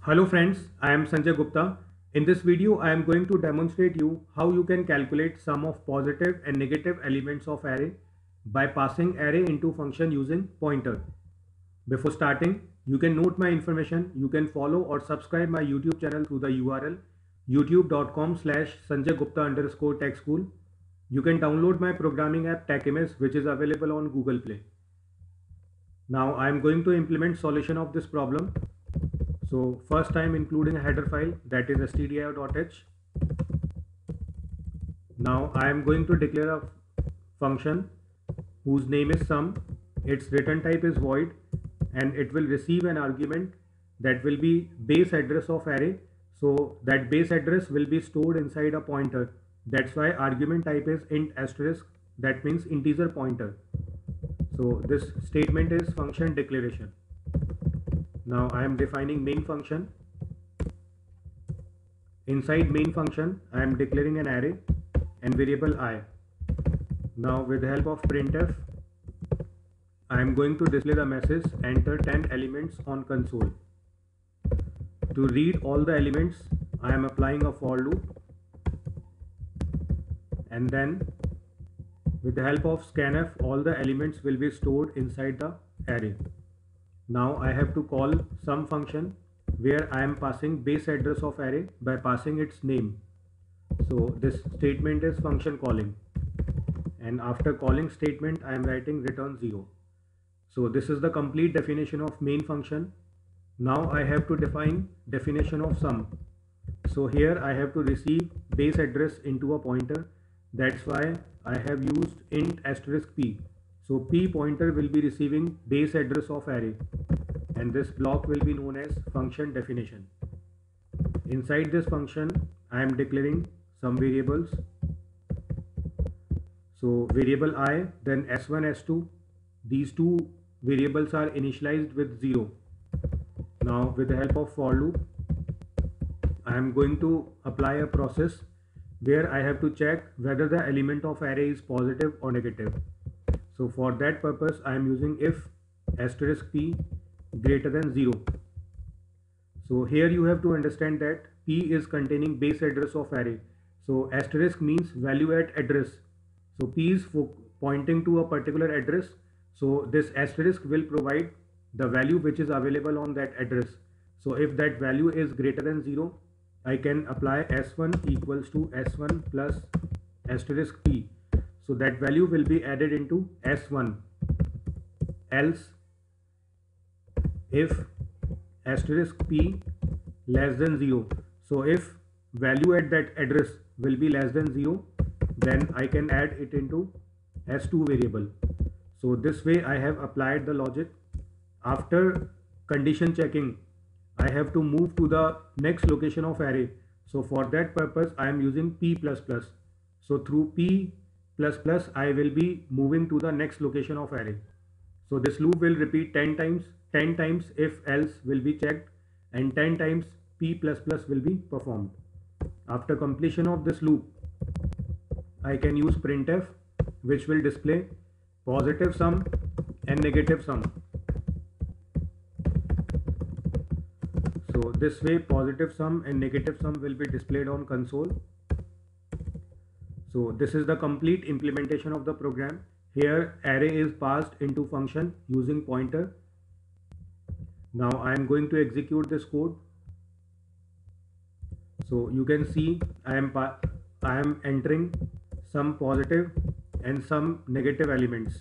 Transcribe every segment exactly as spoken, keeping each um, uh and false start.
Hello friends, I am Sanjay Gupta. In this video, I am going to demonstrate you how you can calculate sum of positive and negative elements of array by passing array into function using pointer. Before starting, you can note my information. You can follow or subscribe my YouTube channel through the U R L youtube.com slash Sanjay Gupta underscore tech school. You can download my programming app TechImage, which is available on Google Play. Now I am going to implement solution of this problem. So first I am including a header file, that is stdio.h. Now I am going to declare a function whose name is sum. Its return type is void and it will receive an argument that will be base address of array. So that base address will be stored inside a pointer. That's why argument type is int asterisk, that means integer pointer. So this statement is function declaration. Now I am defining main function. Inside main function, I am declaring an array and variable I. Now with the help of printf, I am going to display the message enter ten elements on console. To read all the elements, I am applying a for loop, and then with the help of scanf, all the elements will be stored inside the array. Now I have to call sum function where I am passing base address of array by passing its name. So this statement is function calling, and after calling statement I am writing return zero. So this is the complete definition of main function. Now I have to define definition of sum. So here I have to receive base address into a pointer. That's why I have used int asterisk p. So p pointer will be receiving base address of array, and this block will be known as function definition. Inside this function, I am declaring some variables. So variable I, then s one, s two. These two variables are initialized with zero. Now with the help of for loop, I am going to apply a process where I have to check whether the element of array is positive or negative. So for that purpose, I am using if asterisk p greater than zero. So here you have to understand that p is containing base address of array. So asterisk means value at address. So p is pointing to a particular address. So this asterisk will provide the value which is available on that address. So if that value is greater than zero, I can apply s one equals to s one plus asterisk p. So that value will be added into s one. Else if asterisk p less than zero. So if value at that address will be less than zero, then I can add it into s two variable. So this way I have applied the logic. After condition checking, I have to move to the next location of array. So for that purpose, I am using p plus plus. So through p plus plus, I will be moving to the next location of array. So this loop will repeat ten times. ten times if else will be checked, and ten times p plus plus will be performed. After completion of this loop, I can use printf, which will display positive sum and negative sum. So this way positive sum and negative sum will be displayed on console. So this is the complete implementation of the program. Here array is passed into function using pointer. Now I am going to execute this code. So you can see I am I am entering some positive and some negative elements.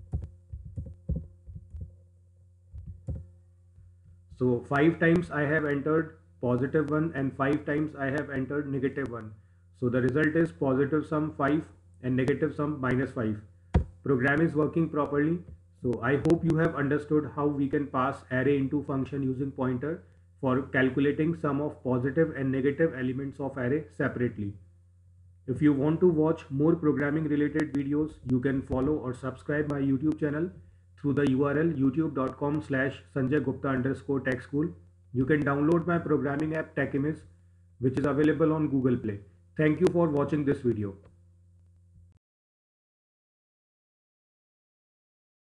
So five times I have entered positive one and five times I have entered negative one. So the result is positive sum five and negative sum minus five. Program is working properly. So I hope you have understood how we can pass array into function using pointer for calculating sum of positive and negative elements of array separately. If you want to watch more programming related videos, you can follow or subscribe my YouTube channel through the U R L youtube.com slash Sanjay Gupta underscore tech school. You can download my programming app TechImage, which is available on Google Play. Thank you for watching this video.